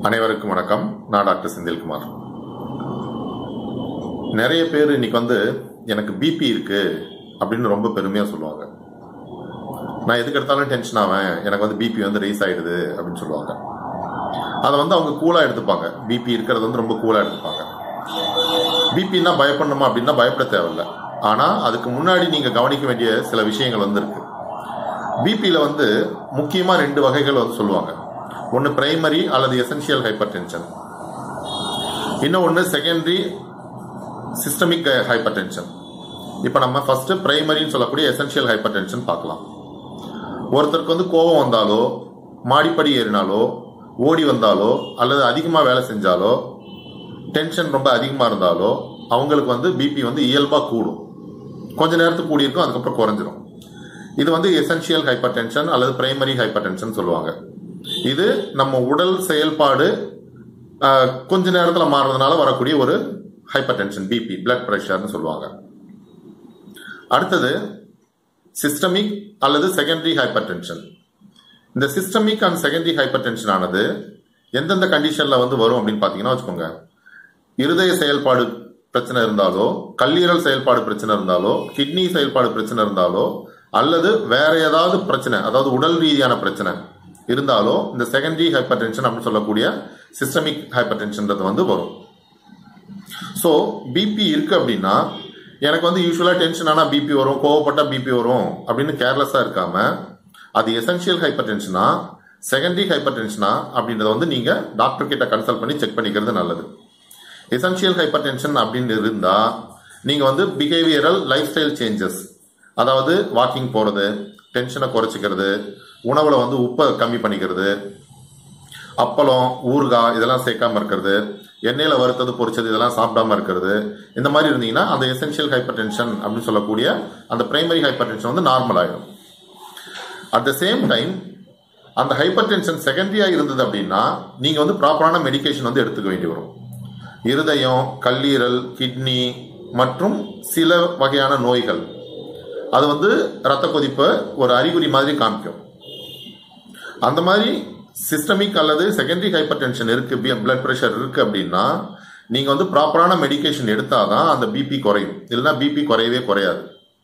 அனைவருக்கும் வணக்கம். நான் டாக்டர் செந்தில்குமார். நிறைய பேர் இன்னைக்கு எனக்கு பிபி இருக்கு அப்படின்னு ரொம்ப பெருமையா சொல்லுவாங்க. நான் எதுக்கு எடுத்தாலும் டென்ஷன் ஆவேன், எனக்கு பிபி ரைஸ் ஆயிடுது அப்படின்னு சொல்லுவாங்க. அதை அவங்க கூலா எடுத்துப்பாங்க. பிபி இருக்கிறது ரொம்ப கூலா எடுத்துப்பாங்க. பிபின்னா பயப்படணுமா அப்படின்னா பயப்பட தேவையில்லை. ஆனா அதுக்கு முன்னாடி நீங்க கவனிக்க வேண்டிய சில விஷயங்கள் இருக்கு. பிபியில முக்கியமா 2 வகைகள் சொல்லுவாங்க. ஒன்னு பிரைமரி அல்லது எசென்சியல் ஹைப்பர் டென்ஷன், இன்னொன்னு செகண்டரி சிஸ்டமிக் ஹைப்பர் டென்ஷன். இப்ப நம்ம ஃபர்ஸ்ட் பிரைமரின்னு சொல்லக்கூடிய எசென்சியல் ஹைப்பர் டென்ஷன் பார்க்கலாம். ஒருத்தருக்கு கோபம் வந்தாலோ, மாடிப்படி ஏறினாலோ, ஓடி வந்தாலோ, அல்லது அதிகமா வேலை செஞ்சாலோ, டென்ஷன் ரொம்ப அதிகமா இருந்தாலோ அவங்களுக்கு பிபி இயல்பா கூடும். கொஞ்ச நேரத்துக்கு கூடி இருக்கும், அதுக்கப்புறம் குறைஞ்சிரும். இது எசென்சியல் ஹைப்பர் டென்ஷன் அல்லது பிரைமரி ஹைப்பர் டென்ஷன் சொல்லுவாங்க. இது நம்ம உடல் செயல்பாடு கொஞ்ச நேரத்தில் மாறுறதுனால வரக்கூடிய ஒரு ஹைப்பர் டென்ஷன், பிபி, பிளட் பிரஷர்னு சொல்லுவாங்க. அடுத்தது சிஸ்டமிக் அல்லது செகண்டரி ஹைப்பர் டென்ஷன். இந்த systemic and secondary hypertension ஆனது எந்தெந்த கண்டிஷன்ல வரும் அப்படின்னு பாத்தீங்கன்னா வச்சுக்கோங்க, இருதய செயல்பாடு பிரச்சனை இருந்தாலோ, கல்லீரல் செயல்பாடு பிரச்சனை இருந்தாலோ, கிட்னி செயல்பாடு பிரச்சனை இருந்தாலோ, அல்லது வேற ஏதாவது பிரச்சனை, அதாவது உடல் ரீதியான பிரச்சனை இருந்தாலோ இந்த செகண்டரி ஹைப்பர் டென்ஷன் அப்படின்னு சொல்லக்கூடிய சிஸ்டமிக் ஹைப்பர் டென்ஷன் வரும். ஸோ பிபி இருக்கு அப்படின்னா எனக்கு யூஸ்வலா டென்ஷன் ஆனா பிபி வரும், கோவப்பட்டா பிபி வரும் அப்படின்னு கேர்லெஸ்ஸா இருக்காம அது எசென்சியல் ஹைப்பர் டென்ஷனா செகண்டரி ஹைப்பர் டென்ஷனா அப்படின்றத நீங்க டாக்டர் கிட்ட கன்சல்ட் பண்ணி செக் பண்ணிக்கிறது நல்லது. எசென்சியல் ஹைப்பர் டென்ஷன் அப்படின்னு இருந்தா நீங்க பிஹேவியரல் லைஃப் ஸ்டைல் சேஞ்சஸ், அதாவது வாக்கிங் போறது, டென்ஷனை குறைச்சிக்கிறது, உணவுல உப்பை கம்மி பண்ணிக்கிறது, அப்பளம், ஊறுகாய் இதெல்லாம் சேர்க்காம இருக்கிறது, எண்ணெயில வறுத்தது பொரிச்சது இதெல்லாம் சாப்பிடாம இருக்கிறது, இந்த மாதிரி இருந்தீங்கன்னா அந்த எசென்சியல் ஹைப்பர் டென்ஷன் அப்படின்னு சொல்லக்கூடிய அந்த பிரைமரி ஹைப்பர் டென்ஷன் நார்மல் ஆயிடும். அட் த சேம் டைம் அந்த ஹைப்பர் டென்ஷன் செகண்டரியா இருந்தது அப்படின்னா நீங்க ப்ராப்பரான மெடிகேஷன் எடுத்துக்க வேண்டி வரும். இருதயம், கல்லீரல், கிட்னி மற்றும் சில வகையான நோய்கள் அது ரத்த கொதிப்பு ஒரு அறிகுறி மாதிரி காமிக்கும். அந்த மாதிரி சிஸ்டமிக் அல்லது செகண்டரி ஹைப்பர் டென்ஷன் இருக்கு, பிளட் பிரஷர் இருக்கு அப்படின்னா நீங்க ப்ராப்பரான மெடிகேஷன் எடுத்தாதான் அந்த பிபி குறையும். இல்லைன்னா பிபி குறையவே குறையாது.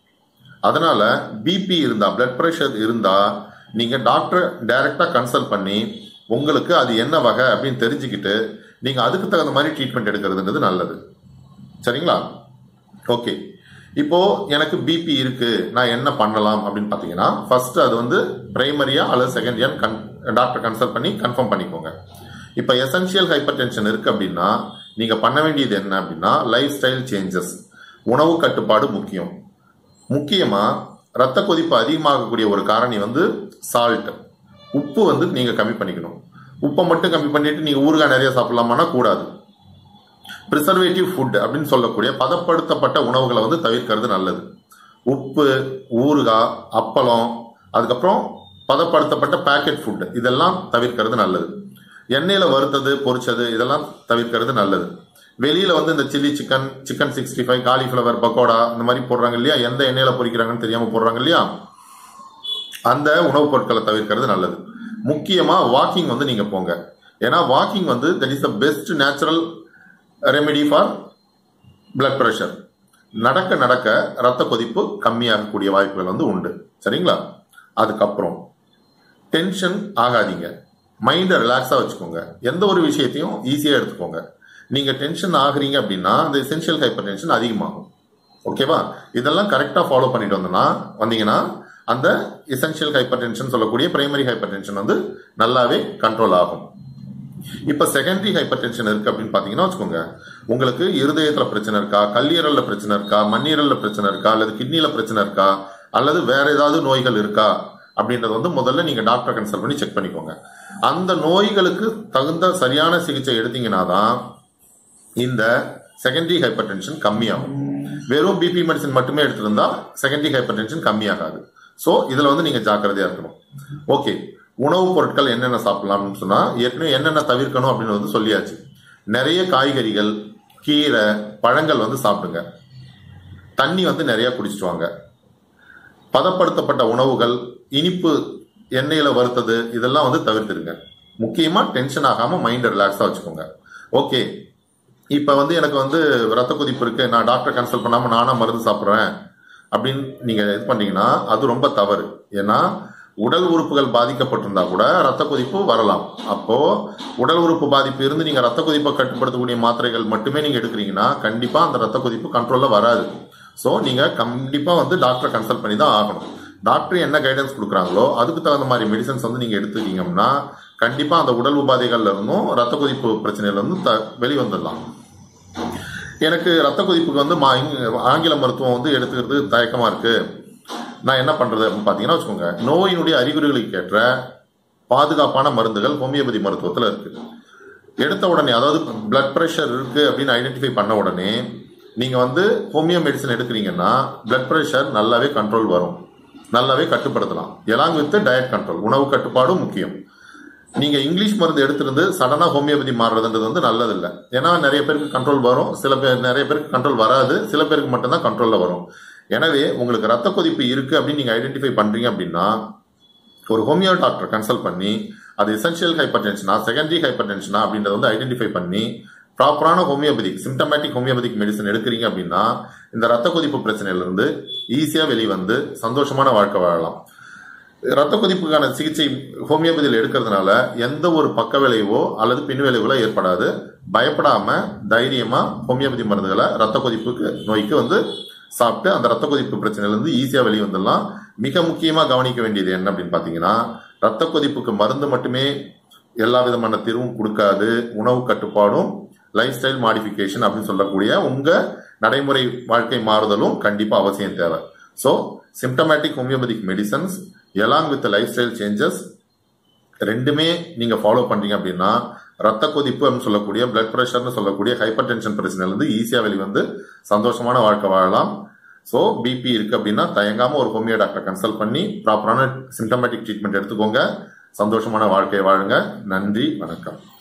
அதனால பிபி இருந்தா, பிளட் பிரஷர் இருந்தா நீங்க டாக்டர் டைரக்டா கன்சல்ட் பண்ணி உங்களுக்கு அது என்ன வகை அப்படின்னு தெரிஞ்சுக்கிட்டு நீங்க அதுக்கு தகுந்த மாதிரி ட்ரீட்மெண்ட் எடுக்கிறதுன்றது நல்லது. சரிங்களா? ஓகே, இப்போ எனக்கு பிபி இருக்கு, நான் என்ன பண்ணலாம் அப்படின்னு பாத்தீங்கன்னா ஃபர்ஸ்ட் அது பிரைமரியா அல்லது செகண்டரியா டாக்டர் கன்சல்ட் பண்ணி கன்ஃபார்ம் பண்ணிக்கோங்க. இப்போ எசென்சியல் ஹைப்பர் டென்ஷன் இருக்கு அப்படின்னா நீங்க பண்ண வேண்டியது என்ன அப்படின்னா லைஃப் ஸ்டைல் சேஞ்சஸ், உணவு கட்டுப்பாடு முக்கியம். முக்கியமா ரத்த கொதிப்பு அதிகமாகக்கூடிய ஒரு காரணி சால்ட், உப்பு நீங்க கம்மி பண்ணிக்கணும். உப்பை மட்டும் கம்மி பண்ணிட்டு நீங்க ஊறுகாய் நிறைய சாப்பிடலாமான்னா கூடாது. பிரிசர்வேட்டிவ் ஃபுட் அப்படின்னு சொல்லக்கூடிய பதப்படுத்தப்பட்ட உணவுகளை தவிர்க்கிறது நல்லது. உப்பு, ஊறுகாய், அப்பளம், அதுக்கப்புறம் பதப்படுத்தப்பட்ட பேக்கெட் ஃபுட் இதெல்லாம் தவிர்க்கிறது நல்லது. எண்ணெயில வறுத்தது பொரிச்சது இதெல்லாம் தவிர்க்கிறது நல்லது. வெளியில இந்த chilli chicken, chicken 65, cauliflower pakoda இந்த மாதிரி போடுறாங்க இல்லையா, எந்த எண்ணெயில பொரிக்கிறாங்கன்னு தெரியாம போடுறாங்க இல்லையா, அந்த உணவுப் பொருட்களை தவிர்க்கிறது நல்லது. முக்கியமா வாக்கிங் நீங்க போங்க. ஏன்னா walking that is the best natural remedy for blood pressure. நடக்க நடக்க ரத்த கொதிப்பு கம்மியாகக்கூடிய வாய்ப்புகள் உண்டு. சரிங்களா? அதுக்கப்புறம் டென்ஷன் ஆகாதீங்க, மைண்டை ரிலாக்ஸா வச்சுக்கோங்க. எந்த ஒரு விஷயத்தையும் ஈஸியா எடுத்துக்கோங்க. நீங்க டென்ஷன் ஆகுறீங்க அப்படின்னா அந்த எசென்சியல் ஹைப்பர் டென்ஷன் அதிகமாகும். ஓகேவா? இதெல்லாம் கரெக்டா ஃபாலோ பண்ணிட்டு வந்தீங்கன்னா அந்த எசென்சியல் ஹைப்பர் டென்ஷன் சொல்லக்கூடிய பிரைமரி ஹைப்பர் டென்ஷன் நல்லாவே கண்ட்ரோல் ஆகும். இப்ப செகண்டரி ஹைப்பர் டென்ஷன் இருக்கு அப்படின்னு பாத்தீங்கன்னா வச்சுக்கோங்க, உங்களுக்கு இருதயத்துல பிரச்சனை இருக்கா, கல்லீரல்ல பிரச்சனை இருக்கா, மண்ணீரல்ல பிரச்சனை இருக்கா, அல்லது கிட்னில பிரச்சனை இருக்கா, அல்லது வேற ஏதாவது நோய்கள் இருக்கா அப்படின்றது முதல்ல நீங்க டாக்டர் கன்சல்ட் பண்ணி செக் பண்ணிக்கோங்க. அந்த நோய்களுக்கு தகுந்த சரியான சிகிச்சை எடுத்தீங்கன்னா தான் இந்த செகண்டரி ஹைப்பர் டென்ஷன் கம்மியாகும். வெறும் பிபி மெடிசன் மட்டுமே எடுத்திருந்தா செகண்டரி ஹைப்பர் டென்ஷன் கம்மியாகாது. சோ இதுல நீங்க ஜாக்கிரதையா இருக்கணும். ஓகே, உணவுப் பொருட்கள் என்னென்ன சாப்பிடலாம்னு சொன்னா ஏற்கனவே என்னென்ன தவிர்க்கணும் அப்படின்னு சொல்லியாச்சு. நிறைய காய்கறிகள், கீரை, பழங்கள் சாப்பிடுங்க. தண்ணி நிறைய குடிச்சிட்டு வாங்க. பதப்படுத்தப்பட்ட உணவுகள், இனிப்பு, எண்ணெயில வறுத்தது இதெல்லாம் தவிர்த்துருங்க. முக்கியமா டென்ஷன் ஆகாம மைண்ட் ரிலாக்ஸா வச்சுக்கோங்க. ஓகே, இப்ப எனக்கு ரத்த கொதிப்பு இருக்கு, நான் டாக்டர் கன்சல்ட் பண்ணாம நானா மருந்து சாப்பிடுறேன் அப்படின்னு நீங்க இது பண்ணீங்கன்னா அது ரொம்ப தவறு. ஏன்னா உடல் உறுப்புகள் பாதிக்கப்பட்டிருந்தா கூட ரத்த கொதிப்பு வரலாம். அப்போ உடல் உறுப்பு பாதிப்பு இருந்து நீங்க ரத்த கொதிப்பை கட்டுப்படுத்தக்கூடிய மாத்திரைகள் மட்டுமே நீங்க எடுக்கிறீங்கன்னா கண்டிப்பா அந்த ரத்த கொதிப்பு கண்ட்ரோல்ல வராது. ஸோ நீங்க கண்டிப்பா டாக்டரை கன்சல்ட் பண்ணி தான் ஆகணும். டாக்டர் என்ன கைடன்ஸ் கொடுக்குறாங்களோ அதுக்கு தகுந்த மாதிரி மெடிசன்ஸ் நீங்க எடுத்துக்கிட்டீங்கன்னா கண்டிப்பா அந்த உடல் உபாதைகள்ல இருந்தும் ரத்த கொதிப்பு பிரச்சனையில இருந்து வெளிவந்துடலாம். எனக்கு ரத்த கொதிப்புக்கு ஆங்கில மருத்துவம் எடுத்துக்கிறது தயக்கமா இருக்கு, நான் என்ன பண்றது அப்படின்னு பாத்தீங்கன்னா வச்சுக்கோங்க, நோயினுடைய அறிகுறிகளுக்கு ஏற்ற பாதுகாப்பான மருந்துகள் ஹோமியோபதி மருத்துவத்தில் இருக்கு. எடுத்த உடனே, அதாவது பிளட் பிரஷர் இருக்கு அப்படின்னு ஐடென்டிஃபை பண்ண உடனே நீங்க ஹோமியோ மெடிசன் எடுக்கிறீங்கன்னா பிளட் பிரஷர் நல்லாவே கண்ட்ரோல் வரும், நல்லாவே கட்டுப்படுத்தலாம். எலாங் வித் டயட் கண்ட்ரோல், உணவு கட்டுப்பாடும் முக்கியம். நீங்க இங்கிலீஷ் மருந்து எடுத்திருந்து சடனா ஹோமியோபதி மாறுறதுன்றது நல்லதில்லை. ஏன்னா நிறைய பேருக்கு கண்ட்ரோல் வரும், நிறைய பேருக்கு கண்ட்ரோல் வராது, சில பேருக்கு மட்டும்தான் கண்ட்ரோல்ல வரும். எனவே உங்களுக்கு ரத்த கொதிப்பு இருக்கு அப்படின்னு நீங்க ஐடென்டிஃபை பண்றீங்க அப்படின்னா ஒரு ஹோமியோ டாக்டர் கன்சல்ட் பண்ணி அது எசென்ஷியல் ஹைப்பர் டென்ஷனா செகண்டரி ஹைப்பர் டென்ஷனா அப்படின்றத ஐடென்டிஃபை பண்ணி ப்ராப்பரான ஹோமியோபதிக் சிம்டமேட்டிக் ஹோமியோபதிக் மெடிசன் எடுக்கிறீங்க அப்படின்னா இந்த ரத்த கொதிப்பு பிரச்சனையில இருந்து ஈஸியா வெளிவந்து சந்தோஷமான வாழ்க்கை வாழலாம். ரத்த கொதிப்புக்கான சிகிச்சை ஹோமியோபதியில் எடுக்கிறதுனால எந்த ஒரு பக்க விளைவோ அல்லது பின் விளைவுகளோ ஏற்படாது. பயப்படாம தைரியமா ஹோமியோபதி மருந்துகளை ரத்த கொதிப்புக்கு நோய்க்கு சாப்பிட்டு அந்த ரத்த கொதிப்பு பிரச்சனையில இருந்து ஈஸியா வெளியே வந்துடலாம். மிக முக்கியமா கவனிக்க வேண்டியது என்ன அப்படின்னு பாத்தீங்கன்னா, ரத்த கொதிப்புக்கு மருந்து மட்டுமே எல்லா விதமான தீர்வும் கொடுக்காது. உணவு கட்டுப்பாடும் லைஃப் ஸ்டைல் மாடிஃபிகேஷன் அப்படின்னு சொல்லக்கூடிய உங்க நடைமுறை வாழ்க்கை மாறுதலும் கண்டிப்பா அவசியம் தேவை. So symptomatic homeopathic medicines along with lifestyle changes ரெண்டுமே நீங்க ஃபாலோ பண்றீங்க அப்படின்னா ரத்த கொதிப்பு அப்படின்னு சொல்லக்கூடிய பிளட் பிரஷர்னு சொல்லக்கூடிய ஹைப்பர் டென்ஷன் பிரச்சனையில இருந்து ஈஸியா வெளிவந்து சந்தோஷமான வாழ்க்கை வாழலாம். ஸோ பிபி இருக்கு அப்படின்னா தயங்காம ஒரு ஹோமியோ டாக்டர் கன்சல்ட் பண்ணி ப்ராப்பரான சிம்டமேட்டிக் ட்ரீட்மெண்ட் எடுத்துக்கோங்க. சந்தோஷமான வாழ்க்கையை வாழுங்க. நன்றி, வணக்கம்.